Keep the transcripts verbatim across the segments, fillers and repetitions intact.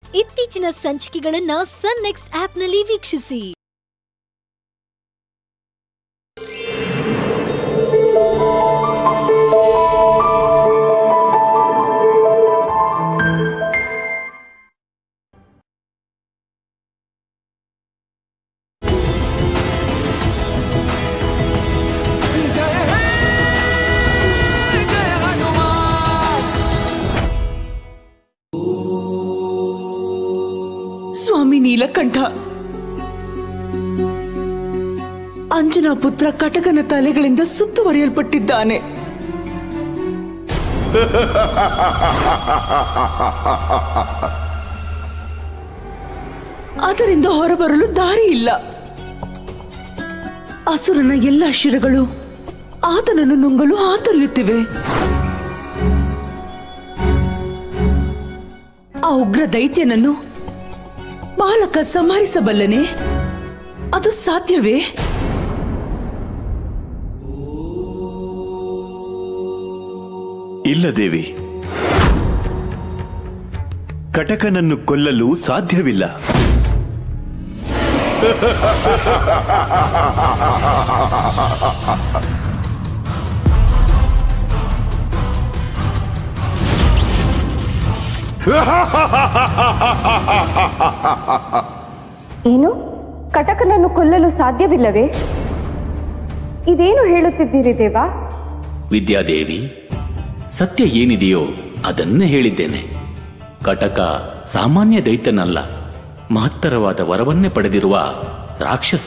ಇತ್ತೀಚಿನ ಸಂಚಿಕೆಗಳನ್ನ ಸನ್ ನೆಕ್ಸ್ಟ್ ಆಪ್ನಲ್ಲಿ ವೀಕ್ಷಿಸಿ. ಸ್ವಾಮಿ ನೀಲಕಂಠ, ಅಂಜನಾ ಪುತ್ರ ಕಟಕನ ತಲೆಗಳಿಂದ ಸುತ್ತುವರಿಯಲ್ಪಟ್ಟಿದ್ದಾನೆ. ಅದರಿಂದ ಹೊರಬರಲು ದಾರಿ ಇಲ್ಲ. ಅಸುರನ ಎಲ್ಲ ಶಿರಗಳು ಆತನನ್ನು ನುಂಗಲು ಹಾತೊರೆಯುತ್ತಿವೆ. ಆ ಉಗ್ರ ದೈತ್ಯನನ್ನು ಬಾಲಕ ಸಂಹರಿಸಬಲ್ಲನೆ? ಅದು ಸಾಧ್ಯವೇ? ಇಲ್ಲ ದೇವಿ, ಕಟಕನನ್ನು ಕೊಲ್ಲಲು ಸಾಧ್ಯವಿಲ್ಲ. ಏನು? ಕಟಕನನ್ನು ಕೊಲ್ಲಲು ಸಾಧ್ಯವಿಲ್ಲವೇ? ಇದೇನು ಹೇಳುತ್ತಿದ್ದೀರಿ ದೇವಾ? ವಿದ್ಯಾದೇವಿ, ಸತ್ಯ ಏನಿದೆಯೋ ಅದನ್ನೇ ಹೇಳಿದ್ದೇನೆ. ಕಟಕ ಸಾಮಾನ್ಯ ದೈತ್ಯನಲ್ಲ, ಮಹತ್ತರವಾದ ವರವನ್ನೇ ಪಡೆದಿರುವ ರಾಕ್ಷಸ.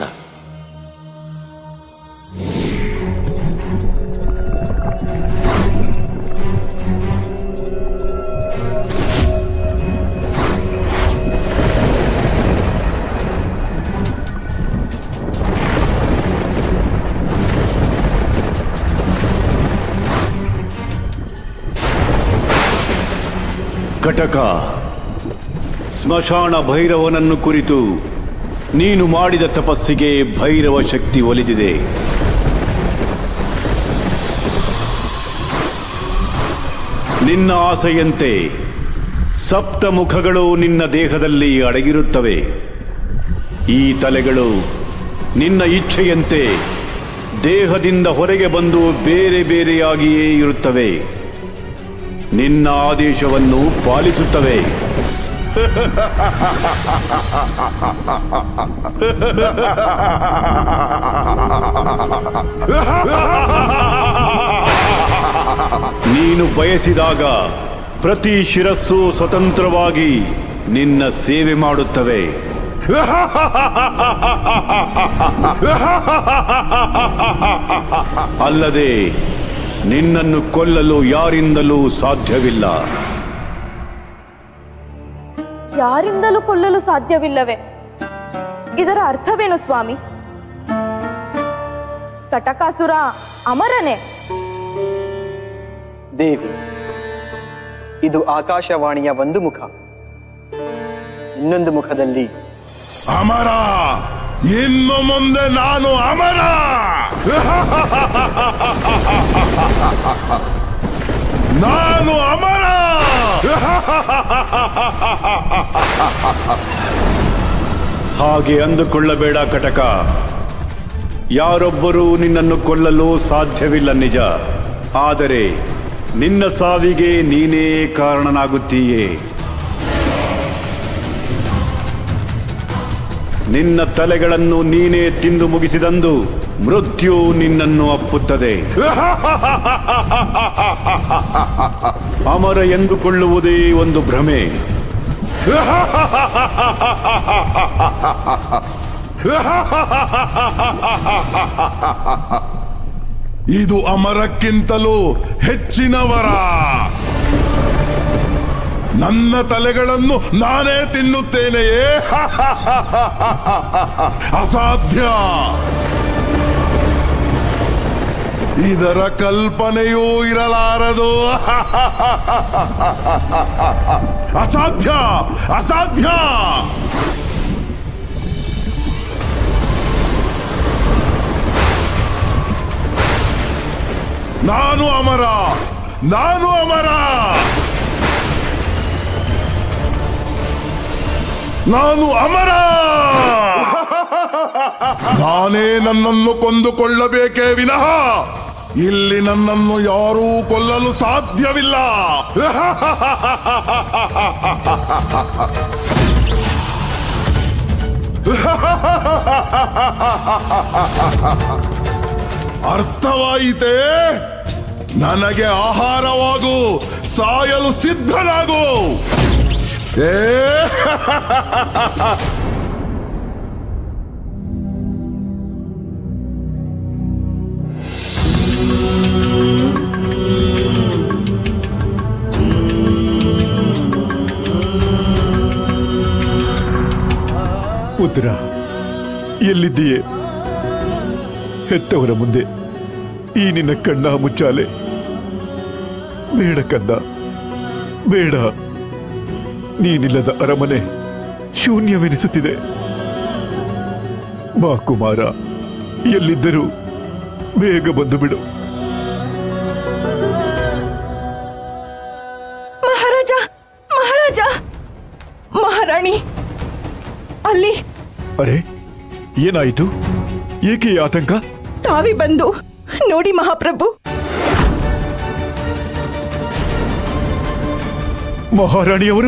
ಕಟಕ, ಸ್ಮಶಾನ ಭೈರವನನ್ನು ಕುರಿತು ನೀನು ಮಾಡಿದ ತಪಸ್ಸಿಗೆ ಭೈರವ ಶಕ್ತಿ ಒಲಿದಿದೆ. ನಿನ್ನ ಆಸೆಯಂತೆ ಸಪ್ತ ಮುಖಗಳು ನಿನ್ನ ದೇಹದಲ್ಲಿ ಅಡಗಿರುತ್ತವೆ. ಈ ತಲೆಗಳು ನಿನ್ನ ಇಚ್ಛೆಯಂತೆ ದೇಹದಿಂದ ಹೊರಗೆ ಬಂದು ಬೇರೆ ಬೇರೆಯಾಗಿಯೇ ಇರುತ್ತವೆ. ನಿನ್ನ ಆದೇಶವನ್ನು ಪಾಲಿಸುತ್ತವೆ. ನೀನು ಬಯಸಿದಾಗ ಪ್ರತಿ ಶಿರಸ್ಸು ಸ್ವತಂತ್ರವಾಗಿ ನಿನ್ನ ಸೇವೆ ಮಾಡುತ್ತವೆ. ಅಲ್ಲದೆ ನಿನ್ನನ್ನು ಕೊಲ್ಲಲು ಯಾರಿಂದಲೂ ಸಾಧ್ಯವಿಲ್ಲ. ಯಾರಿಂದಲೂ ಕೊಲ್ಲಲು ಸಾಧ್ಯವಿಲ್ಲವೇ? ಇದರ ಅರ್ಥವೇನು ಸ್ವಾಮಿ? ಕಟಕಾಸುರ ಅಮರನೇ? ದೇವಿ, ಇದು ಆಕಾಶವಾಣಿಯ ಒಂದು ಮುಖ. ಇನ್ನೊಂದು ಮುಖದಲ್ಲಿ ಅಮರ, ಇನ್ನು ಮುಂದೆ ನಾನು ಅಮರ. ನಾನು ಅಮರ. ಹಾಗೆ ಅಂದುಕೊಳ್ಳಬೇಡ ಕಟಕ. ಯಾರೊಬ್ಬರೂ ನಿನ್ನನ್ನು ಕೊಲ್ಲಲು ಸಾಧ್ಯವಿಲ್ಲ ನಿಜ. ಆದರೆ ನಿನ್ನ ಸಾವಿಗೆ ನೀನೇ ಕಾರಣನಾಗುತ್ತೀಯೇ. ನಿನ್ನ ತಲೆಗಳನ್ನು ನೀನೇ ತಿಂದು ಮುಗಿಸಿದಂದು ಮೃತ್ಯು ನಿನ್ನನ್ನು ಅಪ್ಪುತ್ತದೆ. ಅಮರ ಎಂದುಕೊಳ್ಳುವುದೇ ಒಂದು ಭ್ರಮೆ. ಇದು ಅಮರಕ್ಕಿಂತಲೂ ಹೆಚ್ಚಿನ ವರ. ನನ್ನ ತಲೆಗಳನ್ನು ನಾನೇ ತಿನ್ನುತ್ತೇನೆಯೇ? ಅಸಾಧ್ಯ. ಇದರ ಕಲ್ಪನೆಯೂ ಇರಲಾರದು. ಅಸಾಧ್ಯ, ಅಸಾಧ್ಯ. ನಾನು ಅಮರ, ನಾನು ಅಮರ. ನಾನು ಅಮರ. ನಾನೇ ನನ್ನನ್ನು ಕೊಂದುಕೊಳ್ಳಬೇಕೇ ವಿನಃ ಇಲ್ಲಿ ನನ್ನನ್ನು ಯಾರೂ ಕೊಲ್ಲಲು ಸಾಧ್ಯವಿಲ್ಲ. ಅರ್ಥವಾಯಿತೇ? ನನಗೆ ಆಹಾರವಾಗು, ಸಾಯಲು ಸಿದ್ಧನಾಗು. ಏ ಪುತ್ರ, ಎಲ್ಲಿದ್ದೀಯೇ? ಹೆತ್ತವರ ಮುಂದೆ ಈ ನಿನ್ನ ಕಣ್ಣ ಮುಚ್ಚಾಲೆ ಬೇಡ ಕಂದ, ಬೇಡ. ನೀನಿಲ್ಲದ ಅರಮನೆ ಶೂನ್ಯವೆನಿಸುತ್ತಿದೆ. ಬಾ ಕುಮಾರ, ಎಲ್ಲಿದ್ದರೂ ಬೇಗ ಬಂದು ಬಿಡು. ಮಹಾರಾಜ, ಮಹಾರಾಜ, ಮಹಾರಾಣಿ ಅಲ್ಲಿ. ಅರೆ, ಏನಾಯಿತು? ಏಕೆ ಈ ಆತಂಕ? ತಾವಿ ಬಂದು ನೋಡಿ ಮಹಾಪ್ರಭು. ಮಹಾರಾಣಿಯವರು?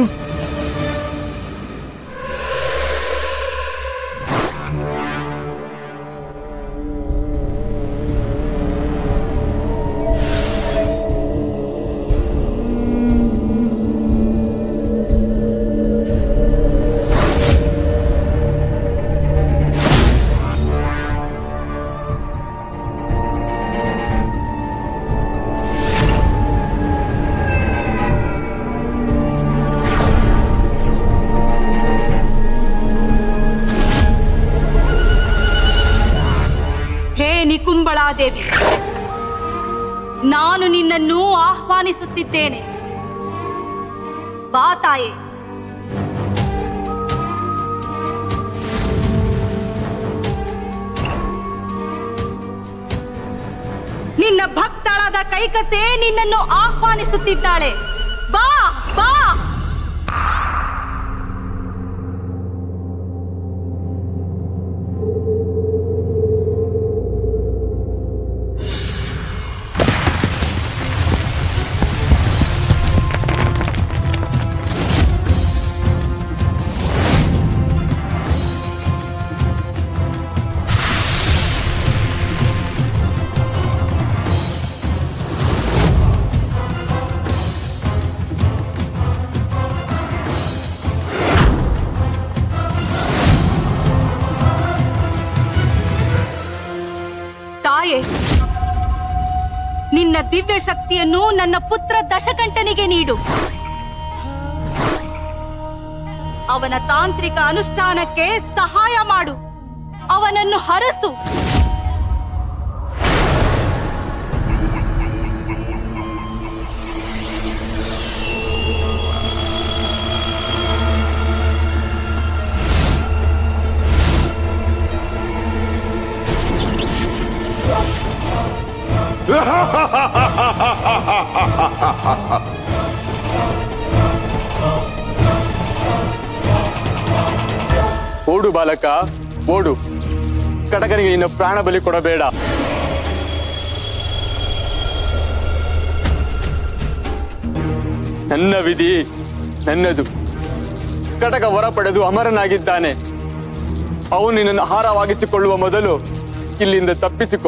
ದೇವಿ, ನಾನು ನಿನ್ನನ್ನು ಆಹ್ವಾನಿಸುತ್ತಿದ್ದೇನೆ. ಬಾ ತಾಯೇ. ನಿನ್ನ ಭಕ್ತಳಾದ ಕೈಕಸೆ ನಿನ್ನನ್ನು ಆಹ್ವಾನಿಸುತ್ತಿದ್ದಾಳೆ. ಬಾ ಬಾ. ನಿನ್ನ ದಿವ್ಯ ಶಕ್ತಿಯನ್ನು ನನ್ನ ಪುತ್ರ ದಶಕಂಠನಿಗೆ ನೀಡು. ಅವನ ತಾಂತ್ರಿಕ ಅನುಷ್ಠಾನಕ್ಕೆ ಸಹಾಯ ಮಾಡು. ಅವನನ್ನು ಹರಸು. ಓಡು ಬಾಲಕ, ಓಡು. ಕಟಕನಿಗೆ ನಿನ್ನ ಪ್ರಾಣ ಬಲಿ ಕೊಡಬೇಡ. ನನ್ನ ವಿಧಿ ನನ್ನದು. ಕಟಕ ವರ ಪಡೆದು ಅಮರನಾಗಿದ್ದಾನೆ. ಅವನು ನಿನ್ನನ್ನು ಆಹಾರವಾಗಿಸಿಕೊಳ್ಳುವ ಮೊದಲು ಇಲ್ಲಿಂದ ತಪ್ಪಿಸಿಕೋ.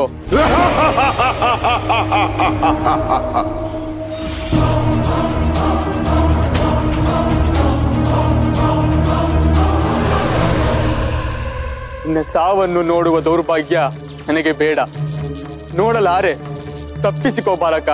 ನಿನ್ನ ಸಾವನ್ನು ನೋಡುವ ದೌರ್ಭಾಗ್ಯ ನನಗೆ ಬೇಡ. ನೋಡಲಾರೆ. ತಪ್ಪಿಸಿಕೋ ಬಾಲಕ.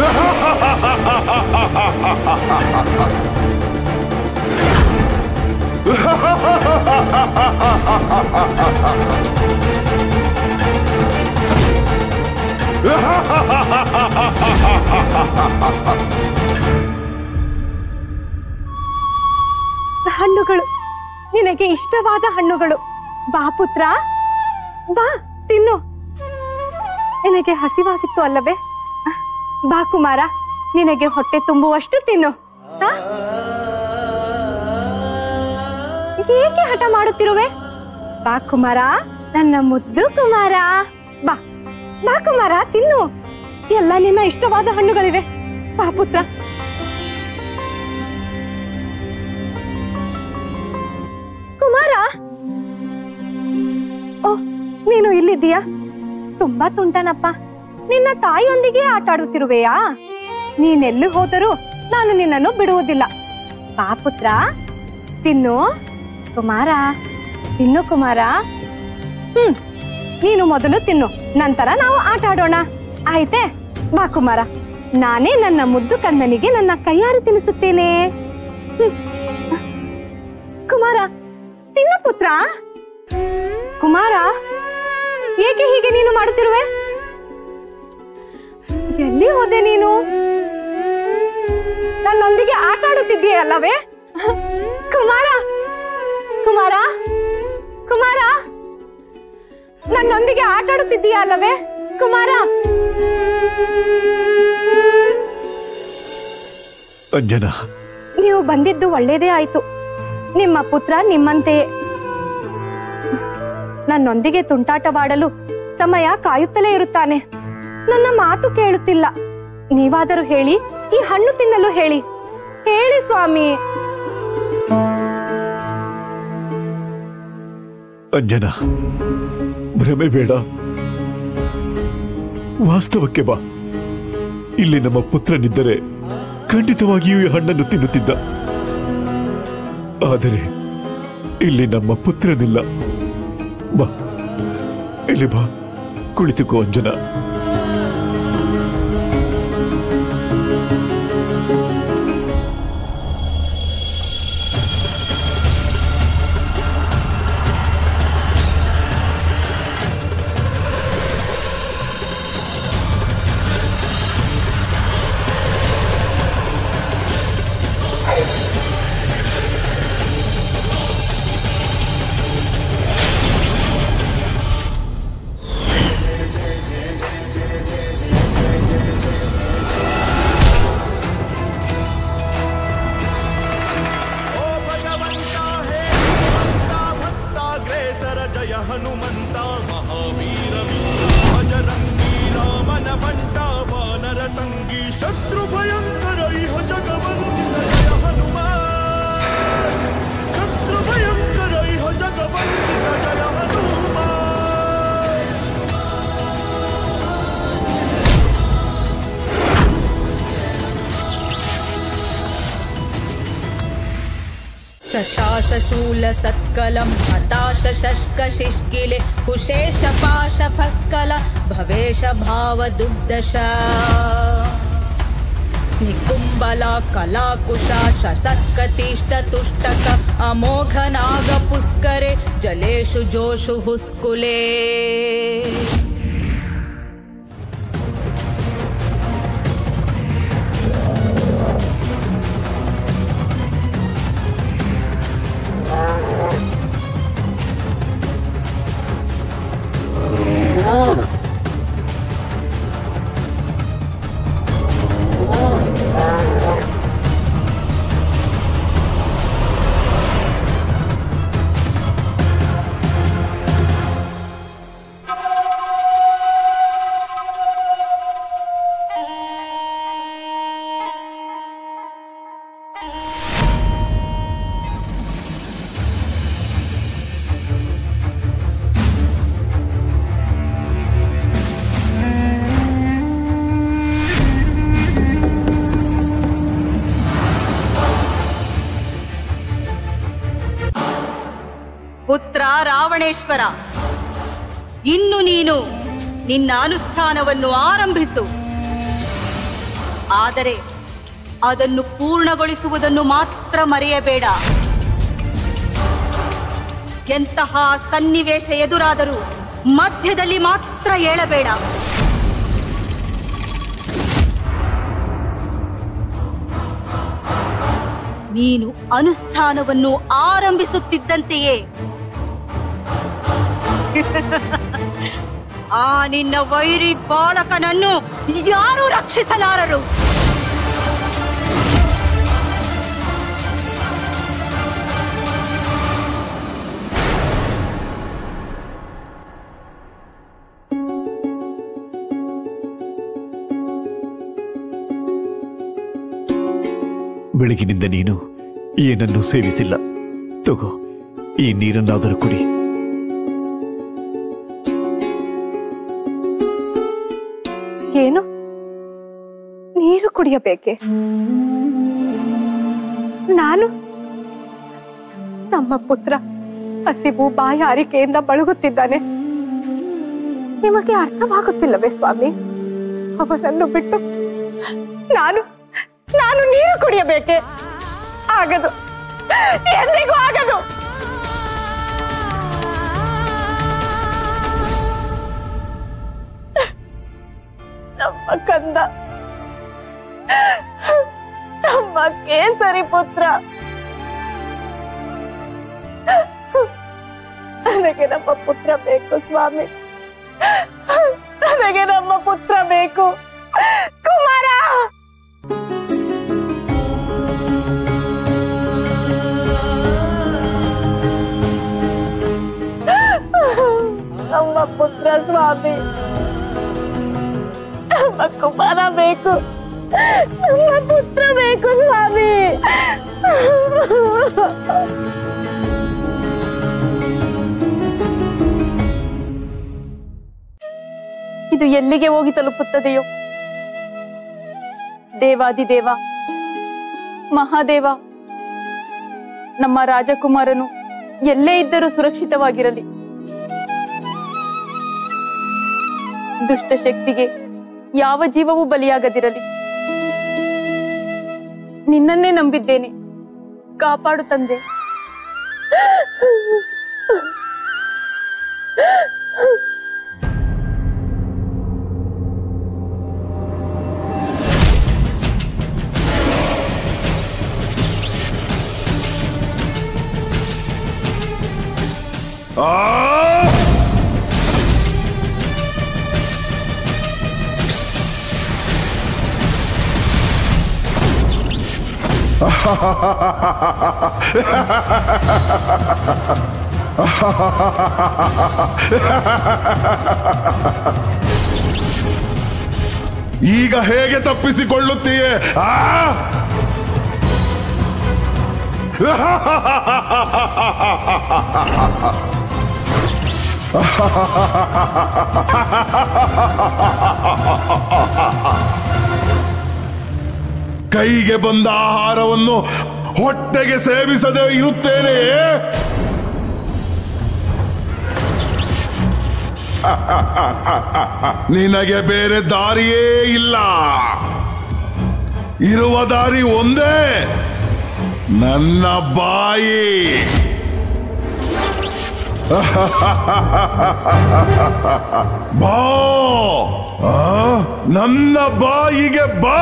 ಹಣ್ಣುಗಳು, ನಿನಗೆ ಇಷ್ಟವಾದ ಹಣ್ಣುಗಳು. ಬಾ ಪುತ್ರ, ಬಾ ತಿನ್ನು. ನಿನಗೆ ಹಸಿವಾಗಿತ್ತು ಅಲ್ಲವೇ? ಬಾ ಕುಮಾರ, ನಿನಗೆ ಹೊಟ್ಟೆ ತುಂಬುವಷ್ಟು ತಿನ್ನು. ಏಕೆ ಹಠ ಮಾಡುತ್ತಿರುವೆ? ಬಾ ಕುಮಾರ, ನನ್ನ ಮುದ್ದು ಕುಮಾರ, ಬಾ ಬಾ ಕುಮಾರ, ತಿನ್ನು. ಎಲ್ಲ ನಿನ್ನ ಇಷ್ಟವಾದ ಹಣ್ಣುಗಳಿವೆ. ಬಾ ಪುತ್ರ. ಕುಮಾರ, ಓ ನೀನು ಇಲ್ಲಿದ್ದೀಯಾ? ತುಂಬಾ ತುಂಟನಪ್ಪ. ನಿನ್ನ ತಾಯಿಯೊಂದಿಗೆ ಆಟ ಆಡುತ್ತಿರುವೆಯಾ? ನೀನೆಲ್ಲಿ ಹೋದರೂ ನಾನು ನಿನ್ನನ್ನು ಬಿಡುವುದಿಲ್ಲ. ಬಾ ಪುತ್ರ, ತಿನ್ನು. ಕುಮಾರ, ತಿನ್ನು ಕುಮಾರ. ಹ್ಮ್ ನೀನು ಮೊದಲು ತಿನ್ನು, ನಂತರ ನಾವು ಆಟ ಆಡೋಣ, ಆಯ್ತೆ? ಬಾ ಕುಮಾರ, ನಾನೇ ನನ್ನ ಮುದ್ದು ಕಂದನಿಗೆ ನನ್ನ ಕೈಯಾರೆ ತಿನ್ನಿಸುತ್ತೇನೆ. ಕುಮಾರ, ತಿನ್ನು ಪುತ್ರ. ಕುಮಾರ, ಏಕೆ ಹೀಗೆ ನೀನು ಮಾಡುತ್ತಿರುವೆ? ಎಲ್ಲಿ ಹೋದೆ ನೀನು? ನನ್ನೊಂದಿಗೆ ಆಟ ಆಡುತ್ತಿದ್ದೀಯಲ್ಲವೇ? ಕುಮಾರ, ಕುಮಾರ, ಕುಮಾರ, ನನ್ನೊಂದಿಗೆ ಆಟ ಆಡುತ್ತಿದ್ದೀಯ ಅಲ್ಲವೇ? ಕುಮಾರ. ಅಂಜನಾ, ನೀವು ಬಂದಿದ್ದು ಒಳ್ಳೇದೇ ಆಯ್ತು. ನಿಮ್ಮ ಪುತ್ರ ನಿಮ್ಮಂತೆಯೇ ನನ್ನೊಂದಿಗೆ ತುಂಟಾಟವಾಡಲು ಸಮಯ ಕಾಯುತ್ತಲೇ ಇರುತ್ತಾನೆ. ನನ್ನ ಮಾತು ಕೇಳುತ್ತಿಲ್ಲ. ನೀವಾದರೂ ಹೇಳಿ, ಈ ಹಣ್ಣು ತಿನ್ನಲು ಹೇಳಿ. ಹೇಳಿ ಸ್ವಾಮಿ. ಅಂಜನಾ, ಭ್ರಮೆ ಬೇಡ, ವಾಸ್ತವಕ್ಕೆ ಬಾ. ಇಲ್ಲಿ ನಮ್ಮ ಪುತ್ರನಿದ್ದರೆ ಖಂಡಿತವಾಗಿಯೂ ಈ ಹಣ್ಣನ್ನು ತಿನ್ನುತ್ತಿದ್ದ. ಆದರೆ ಇಲ್ಲಿ ನಮ್ಮ ಪುತ್ರನಿಲ್ಲ. ಬಾ, ಇಲ್ಲಿ ಬಾ, ಕುಳಿತುಕೋ ಅಂಜನಾ. हनुमंता महावीर बजरंगी रामन बंटा वानर संगी शत्रु भयंकर इह जगवंदित जय हनुमान शत्रु भयंकर इह जगवंदित जय हनुमान। शशाश शूल सत्कलम हताश शष्क शिष्किले कुशेष पाश फस्कल भवेश भाव दुग्धश निकुंबला कलाकुशा शशस्कतिष्ठ तुष्टक अमोघ नाग पुष्करे जलेषु जोषु हुस्कुले। ಪುತ್ರ ರಾವಣೇಶ್ವರ, ಇನ್ನು ನೀನು ನಿನ್ನ ಅನುಷ್ಠಾನವನ್ನು ಆರಂಭಿಸು. ಆದರೆ ಅದನ್ನು ಪೂರ್ಣಗೊಳಿಸುವುದನ್ನು ಮಾತ್ರ ಮರೆಯಬೇಡ. ಎಂತಹ ಸನ್ನಿವೇಶ ಎದುರಾದರೂ ಮಧ್ಯದಲ್ಲಿ ಮಾತ್ರ ಏಳಬೇಡ. ನೀನು ಅನುಷ್ಠಾನವನ್ನು ಆರಂಭಿಸುತ್ತಿದ್ದಂತೆಯೇ ಆ ನಿನ್ನ ವೈರಿ ಬಾಲಕನನ್ನು ಯಾರೂ ರಕ್ಷಿಸಲಾರರು. ಬೆಳಗಿನಿಂದ ನೀನು ಏನನ್ನೂ ಸೇವಿಸಿಲ್ಲ. ತಗೋ, ಈ ನೀರನ್ನಾದರೂ ಕುಡಿ. ಏನು ನೀರು ಕುಡಿಯಬೇಕೆ? ನಾನು ನಮ್ಮ ಪುತ್ರ ಹಸಿವು ಬಾಯಾರಿಕೆಯಿಂದ ಬಳಗುತ್ತಿದ್ದಾನೆ. ನಿಮಗೆ ಅರ್ಥವಾಗುತ್ತಿಲ್ಲವೇ ಸ್ವಾಮಿ? ಅವನನ್ನು ಬಿಟ್ಟು ನಾನು ನಾನು ನೀರು ಕುಡಿಯಬೇಕೆ? ಆಗದು, ಎಂದಿಗೂ ಆಗದು. ನಮ್ಮ ಕಂದ, ನಮ್ಮ ಕೇಸರಿ ಪುತ್ರ, ನನಗೆ ನಮ್ಮ ಪುತ್ರ ಬೇಕು ಸ್ವಾಮಿ, ನನಗೆ ನಮ್ಮ ಪುತ್ರ ಬೇಕು. ಕುಮಾರ, ನಮ್ಮ ಪುತ್ರ ಸ್ವಾಮಿ, ನಮ್ಮ ಕುಮಾರ ಬೇಕು, ನಮ್ಮ ಪುತ್ರ ಬೇಕು ಸ್ವಾಮಿ. ಇದು ಎಲ್ಲಿಗೆ ಹೋಗಿ ತಲುಪುತ್ತದೆಯೋ? ದೇವಾದಿದೇವ ಮಹಾದೇವ, ನಮ್ಮ ರಾಜಕುಮಾರನು ಎಲ್ಲೇ ಇದ್ದರೂ ಸುರಕ್ಷಿತವಾಗಿರಲಿ. ದುಷ್ಟಶಕ್ತಿಗೆ ಯಾವ ಜೀವವೂ ಬಲಿಯಾಗದಿರಲಿ. ನಿನ್ನನ್ನೇ ನಂಬಿದ್ದೇನೆ, ಕಾಪಾಡು ತಂದೆ. ಈಗ ಹೇಗೆ ತಪ್ಪಿಸಿಕೊಳ್ಳುತ್ತೀಯೇ? ಆ ಕೈಗೆ ಬಂದ ಆಹಾರವನ್ನು ಹೊಟ್ಟೆಗೆ ಸೇವಿಸದೆ ಇರುತ್ತೇನೆ. ನಿನಗೆ ಬೇರೆ ದಾರಿಯೇ ಇಲ್ಲ. ಇರುವ ದಾರಿ ಒಂದೇ, ನನ್ನ ಬಾಯಿ. ಬಾ, ನನ್ನ ಬಾಯಿಗೆ ಬಾ.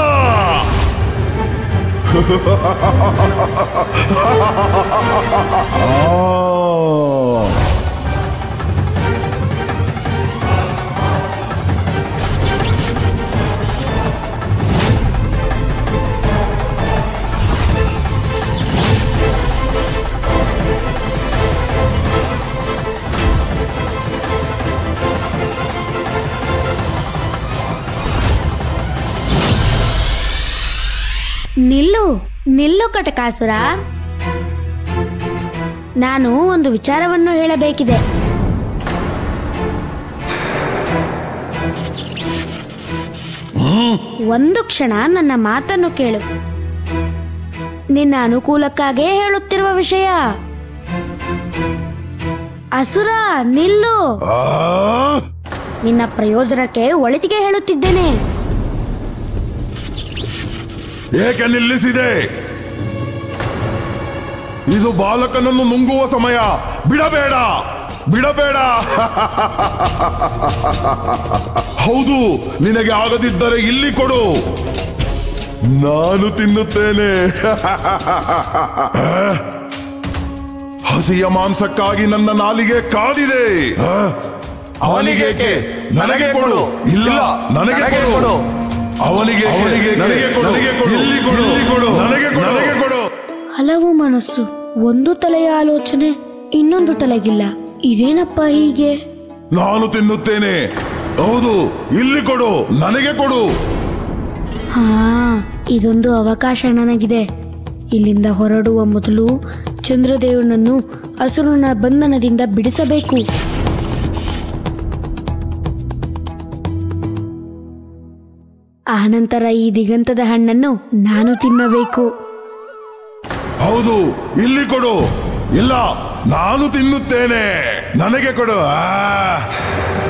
ನಿಲ್ಲು ನಿಲ್ಲು ಕಟಕಾಸುರ, ನಾನು ಒಂದು ವಿಚಾರವನ್ನು ಹೇಳಬೇಕಿದೆ. ಒಂದು ಕ್ಷಣ ನನ್ನ ಮಾತನ್ನು ಕೇಳು. ನಿನ್ನ ಅನುಕೂಲಕ್ಕಾಗೇ ಹೇಳುತ್ತಿರುವ ವಿಷಯ. ಅಸುರ, ನಿಲ್ಲು. ನಿನ್ನ ಪ್ರಯೋಜನಕ್ಕೆ ಒಳಿತಿಗೆ ಹೇಳುತ್ತಿದ್ದೇನೆ. ಏಕೆ ನಿಲ್ಲಿಸಿದೆ? ಇದು ಬಾಲಕನನ್ನು ನುಂಗುವ ಸಮಯ. ಬಿಡಬೇಡ, ಬಿಡಬೇಡ. ಹೌದು, ನಿನಗೆ ಆಗದಿದ್ದರೆ ಇಲ್ಲಿ ಕೊಡು, ನಾನು ತಿನ್ನುತ್ತೇನೆ. ಹಸಿಯ ಮಾಂಸಕ್ಕಾಗಿ ನನ್ನ ನಾಲಿಗೆ ಕಾದಿದೆ. ಅವನಿಗೇಕೆ? ನನಗೆ ಕೊಡು. ಇಲ್ಲ, ನನಗೆ ಕೊಡು. ಅವನಿಗೆ ನನಗೆ ಕೊಡು, ಇಲ್ಲಿ ಕೊಡು, ಕೊಡು, ನನಗೆ ಕೊಡು, ನನಗೆ ಕೊಡು. ಹಲವು ಮನಸ್ಸು, ಒಂದು ತಲೆಯ ಆಲೋಚನೆ, ಇನ್ನೊಂದು ತಲೆಗಿಲ್ಲ. ಇದೇನಪ್ಪ ಹೀಗೆ? ನಾನು ತಿನ್ನುತ್ತೇನೆ. ಹೌದು, ಇಲ್ಲಿ ಕೊಡು, ನನಗೆ ಕೊಡು. ಹಾ, ಇದೊಂದು ಅವಕಾಶ ನನಗಿದೆ. ಇಲ್ಲಿಂದ ಹೊರಡುವ ಮೊದಲು ಚಂದ್ರದೇವನನ್ನು ಅಸುರನ ಬಂಧನದಿಂದ ಬಿಡಿಸಬೇಕು. ಆನಂತರ ಈ ದಿಗಂತದ ಹಣ್ಣನ್ನು ನಾನು ತಿನ್ನಬೇಕು. ಹೌದು, ಇಲ್ಲಿ ಕೊಡು. ಇಲ್ಲ, ನಾನು ತಿನ್ನುತ್ತೇನೆ. ನನಗೆ ಕೊಡು. ಆ